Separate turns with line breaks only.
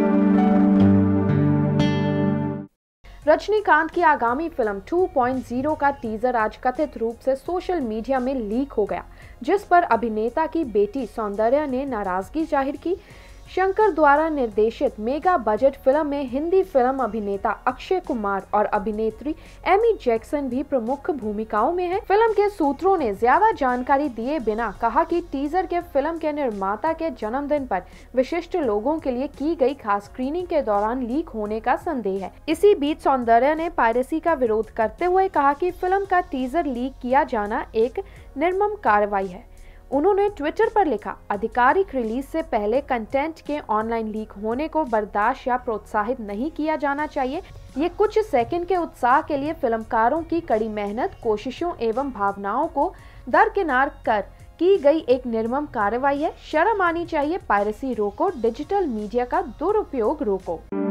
रजनीकांत की आगामी फिल्म 2.0 का टीजर आज कथित रूप से सोशल मीडिया में लीक हो गया, जिस पर अभिनेता की बेटी सौंदर्या ने नाराजगी जाहिर की। शंकर द्वारा निर्देशित मेगा बजट फिल्म में हिंदी फिल्म अभिनेता अक्षय कुमार और अभिनेत्री एमी जैक्सन भी प्रमुख भूमिकाओं में हैं। फिल्म के सूत्रों ने ज्यादा जानकारी दिए बिना कहा कि टीजर के फिल्म के निर्माता के जन्मदिन पर विशिष्ट लोगों के लिए की गई खास स्क्रीनिंग के दौरान लीक होने का संदेह है। इसी बीच सौंदर्या ने पायरेसी का विरोध करते हुए कहा कि फिल्म का टीजर लीक किया जाना एक निर्मम कार्रवाई है। उन्होंने ट्विटर पर लिखा, आधिकारिक रिलीज से पहले कंटेंट के ऑनलाइन लीक होने को बर्दाश्त या प्रोत्साहित नहीं किया जाना चाहिए। ये कुछ सेकंड के उत्साह के लिए फिल्मकारों की कड़ी मेहनत, कोशिशों एवं भावनाओं को दरकिनार कर की गई एक निर्मम कार्रवाई है। शर्म आनी चाहिए। पायरेसी रोको, डिजिटल मीडिया का दुरुपयोग रोको।